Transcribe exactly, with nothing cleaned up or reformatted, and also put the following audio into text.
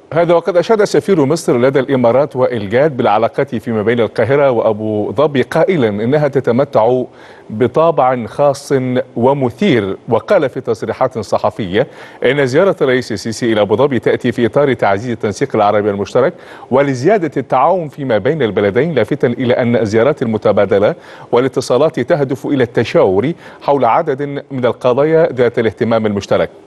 هذا وقد أشاد سفير مصر لدى الإمارات وائل جاد بالعلاقات فيما بين القاهرة وأبو ظبي قائلا إنها تتمتع بطابع خاص ومثير. وقال في تصريحات صحفية إن زيارة الرئيس السيسي إلى أبو ظبي تأتي في إطار تعزيز التنسيق العربي المشترك ولزيادة التعاون فيما بين البلدين، لافتا إلى أن الزيارات المتبادلة والاتصالات تهدف إلى التشاور حول عدد من القضايا ذات الاهتمام المشترك.